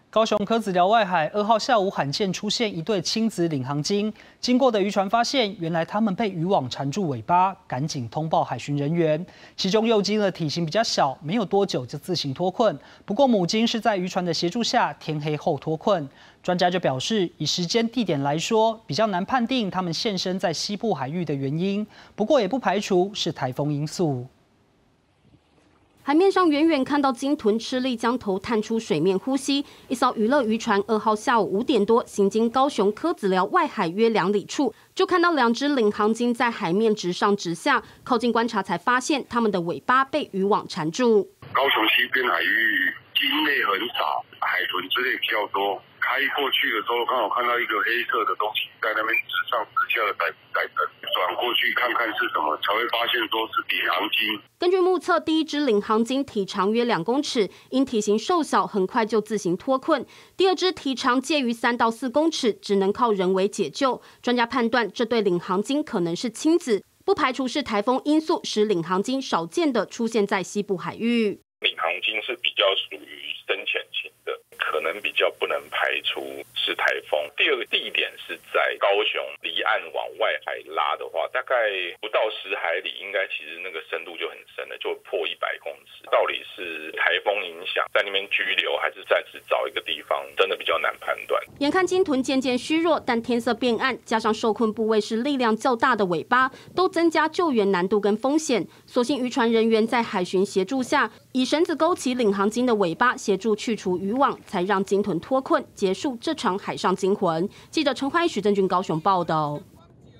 高雄科子寮外海2号下午罕见出现一对亲子领航鲸，经过的渔船发现，原来它们被渔网缠住尾巴，赶紧通报海巡人员。其中幼鲸的体型比较小，没有多久就自行脱困。不过母鲸是在渔船的协助下，天黑后脱困。专家就表示，以时间地点来说，比较难判定它们现身在西部海域的原因。不过也不排除是台风因素。 海面上远远看到鲸豚吃力将头探出水面呼吸。一艘娱乐渔船2号下午5点多行经高雄科子寮外海约2里处，就看到2只领航鲸在海面直上直下。靠近观察才发现，它们的尾巴被渔网缠住。 高雄西边海域鲸类很少，海豚之类比较多。 开过去的时候，刚好看到一个黑色的东西在那边直上直下的在等，转过去看看是什么，才会发现说是领航鲸。 根据目测，第一只领航鲸体长约2公尺，因体型瘦小，很快就自行脱困。第二只体长介于3到4公尺，只能靠人为解救。专家判断，这对领航鲸可能是亲子，不排除是台风因素使领航鲸少见的出现在西部海域。 领航鲸是比较属于深潜型的。 可能比较不能排除是台风。第二个地点是在高雄离岸往外海拉的话，大概不到10海里，应该其实那个深度就很深了，就破100公尺。到底是台风影响在那边居留，还是暂时找一个地方，真的比较难判断。 眼看鲸豚渐渐虚弱，但天色变暗，加上受困部位是力量较大的尾巴，都增加救援难度跟风险。所幸渔船人员在海巡协助下，以绳子勾起领航鲸的尾巴，协助去除渔网。 才让鲸豚脱困，结束这场海上惊魂。记者陈怀许、郑俊高雄报道。